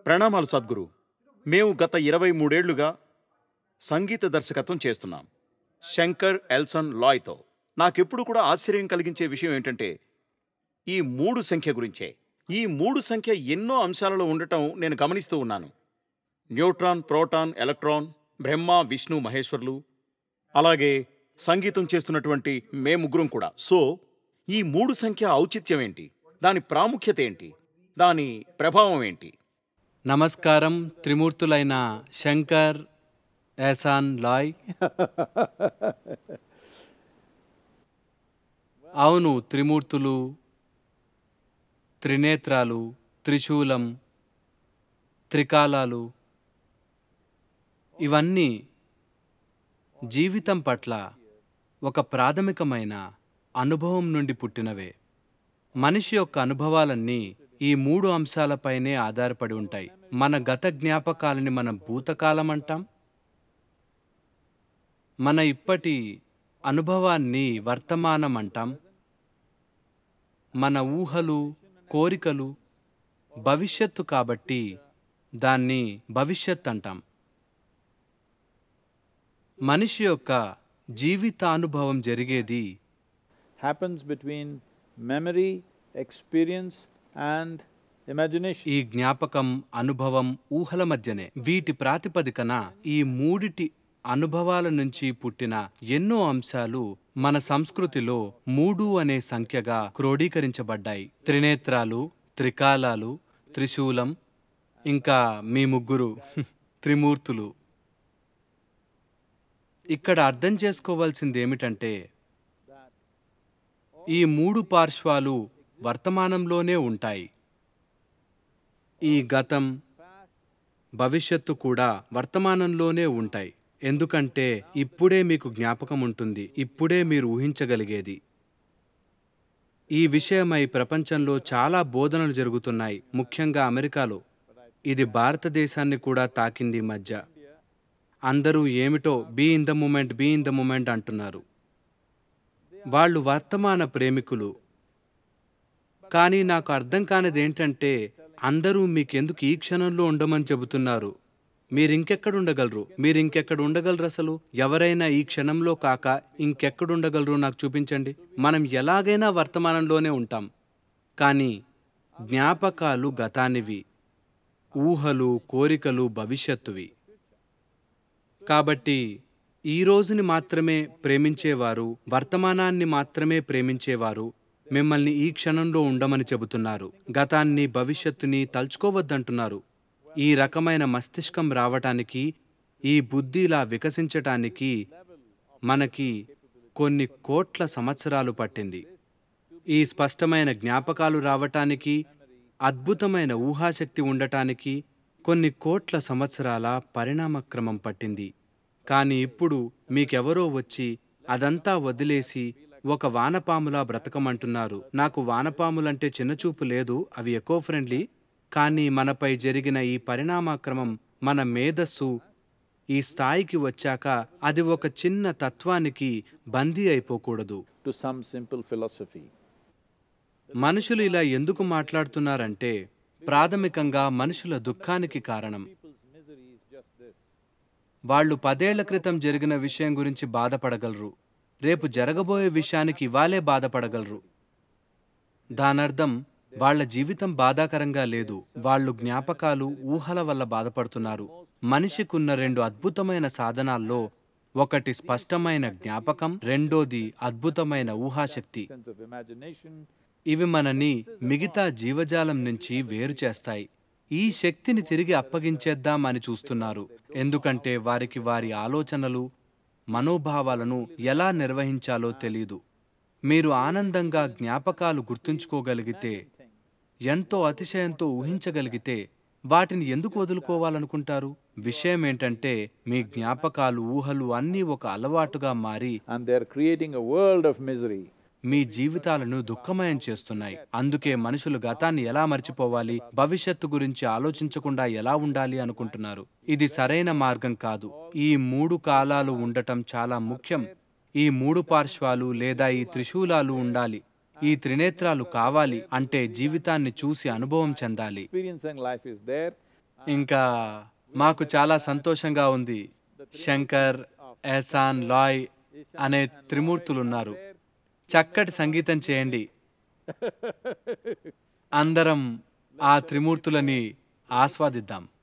ప్రణామాలు సద్గురు. మేము గత 23 ఏళ్లుగా సంగీత దర్శకత్వం చేస్తున్నాం శంకర్ ఎల్సన్ లాయ్తో. నాకెప్పుడు కూడా ఆశ్చర్యం కలిగించే విషయం ఏంటంటే ఈ 3 సంఖ్య గురించే. ఈ 3 సంఖ్య ఎన్నో అంశాలలో ఉండటం నేను గమనిస్తూ ఉన్నాను. Neutron, proton, electron, Brahma, Vishnu, మహేశ్వర్లు, అలాగే సంగీతం చేస్తున్నటువంటి మే ముగ్గురం కూడా. సో ఈ 3 సంఖ్య ఔచిత్యం ఏంటి? దాని ప్రాముఖ్యత ఏంటి? దాని ప్రభావం ఏంటి? నమస్కారం త్రిమూర్తులైన శంకర్, ఎహసాన్, లాయ్. అవును, త్రిమూర్తులు, త్రినేత్రాలు, త్రిశూలం, త్రికాలాలు ఇవన్నీ జీవితం పట్ల ఒక ప్రాథమికమైన అనుభవం నుండి పుట్టినవే. మనిషి యొక్క అనుభవాలన్నీ ఈ 3 అంశాలపైనే ఆధారపడి ఉంటాయి. మన గత జ్ఞాపకాలని మనం భూతకాలం అంటాం, మన ఇప్పటి అనుభవాన్ని వర్తమానం అంటాం, మన ఊహలు, కోరికలు భవిష్యత్తు కాబట్టి దాన్ని భవిష్యత్ అంటాం. మనిషి యొక్క జీవితానుభవం జరిగేది happens between memory, experience and imagination. ఈ జ్ఞాపకం, అనుభవం, ఊహల మధ్యనే. వీటి ప్రాతిపదికన ఈ మూడిటి అనుభవాల నుంచి పుట్టిన ఎన్నో అంశాలు మన సంస్కృతిలో 3 అనే సంఖ్యగా క్రోడీకరించబడ్డాయి. త్రినేత్రాలు, త్రికాలాలు, త్రిశూలం, ఇంకా మీ ముగ్గురు త్రిమూర్తులు. ఇక్కడ అర్థం చేసుకోవాల్సింది ఏమిటంటే ఈ 3 పార్శ్వాలు వర్తమానంలోనే ఉంటాయి. ఈ గతం, భవిష్యత్తు కూడా వర్తమానంలోనే ఉంటాయి. ఎందుకంటే ఇప్పుడే మీకు జ్ఞాపకం ఉంటుంది, ఇప్పుడే మీరు ఊహించగలిగేది. ఈ విషయమై ప్రపంచంలో చాలా బోధనలు జరుగుతున్నాయి, ముఖ్యంగా అమెరికాలో. ఇది భారతదేశాన్ని కూడా తాకింది ఈ మధ్య. అందరూ ఏమిటో be in the moment, be in the moment అంటున్నారు. వాళ్ళు వర్తమాన ప్రేమికులు. కానీ నాకు అర్థం కానిదేంటంటే అందరూ మీకెందుకు ఈ క్షణంలో ఉండమని చెబుతున్నారు? మీరింకెక్కడ ఉండగలరు అసలు? ఎవరైనా ఈ క్షణంలో కాక ఇంకెక్కడుండగలరు నాకు చూపించండి. మనం ఎలాగైనా వర్తమానంలోనే ఉంటాం. కానీ జ్ఞాపకాలు గతానివి, ఊహలు, కోరికలు భవిష్యత్తువి. కాబట్టి ఈ రోజుని మాత్రమే ప్రేమించేవారు, వర్తమానాన్ని మాత్రమే ప్రేమించేవారు మిమ్మల్ని ఈ క్షణంలో ఉండమని చెబుతున్నారు. గతాన్ని, భవిష్యత్తుని తలుచుకోవద్దంటున్నారు. ఈ రకమైన మస్తిష్కం రావటానికి, ఈ బుద్ధి ఇలా వికసించటానికి మనకి కొన్ని కోట్ల సంవత్సరాలు పట్టింది. ఈ స్పష్టమైన జ్ఞాపకాలు రావటానికి, అద్భుతమైన ఊహాశక్తి ఉండటానికి కొన్ని కోట్ల సంవత్సరాల పరిణామక్రమం పట్టింది. కానీ ఇప్పుడు మీకెవరో వచ్చి అదంతా వదిలేసి ఒక వానపాములా బ్రతకమంటున్నారు. నాకు వానపాములంటే చిన్నచూపు లేదు, అవి ఎకో ఫ్రెండ్లీ. కానీ మనపై జరిగిన ఈ పరిణామక్రమం, మన మేధస్సు ఈ స్థాయికి వచ్చాక అది ఒక చిన్న తత్వానికి బందీ అయిపోకూడదు. To some simple philosophy. మనుషులు ఇలా ఎందుకు మాట్లాడుతున్నారంటే ప్రాథమికంగా మనుషుల దుఃఖానికి కారణం. వాళ్ళు 10 ఏళ్ల క్రితం జరిగిన విషయం గురించి బాధపడగలరు, రేపు జరగబోయే విషయానికి ఇవాళే బాధపడగలరు. దానర్థం వాళ్ళ జీవితం బాధాకరంగా లేదు, వాళ్ళు జ్ఞాపకాలు, ఊహల వల్ల బాధపడుతున్నారు. మనిషికున్న 2 అద్భుతమైన సాధనాల్లో ఒకటి స్పష్టమైన జ్ఞాపకం, రెండోది అద్భుతమైన ఊహాశక్తి. Sense of imagination. ఇవి మనని మిగతా జీవజాలం నుంచి వేరు చేస్తాయి. ఈ శక్తిని తిరిగి అప్పగించేద్దాం అని చూస్తున్నారు. ఎందుకంటే వారికి వారి ఆలోచనలు, మనోభావాలను ఎలా నిర్వహించాలో తెలీదు. మీరు ఆనందంగా జ్ఞాపకాలు గుర్తుంచుకోగలిగితే, ఎంతో అతిశయంతో ఊహించగలిగితే వాటిని ఎందుకు వదులుకోవాలనుకుంటారు? విషయమేంటంటే మీ జ్ఞాపకాలు, ఊహలు అన్నీ ఒక అలవాటుగా మారి And they are creating a world of misery. మీ జీవితాలను దుఃఖమయం చేస్తున్నాయి. అందుకే మనుషులు గతాన్ని ఎలా మర్చిపోవాలి, భవిష్యత్తు గురించి ఆలోచించకుండా ఎలా ఉండాలి అనుకుంటున్నారు. ఇది సరైన మార్గం కాదు. ఈ 3 కాలాలు ఉండటం చాలా ముఖ్యం. ఈ 3 పార్శ్వాలు లేదా ఈ త్రిశూలాలు ఉండాలి. ఈ త్రినేత్రాలు కావాలి అంటే జీవితాన్ని చూసి అనుభవం చెందాలి. Experiencing life is there ఇంకా మాకు చాలా సంతోషంగా ఉంది. శంకర్, ఎహసాన్, లాయ్ అనే త్రిమూర్తులున్నారు. చక్కటి సంగీతం చేయండి. అందరం ఆ త్రిమూర్తులని ఆస్వాదిద్దాం.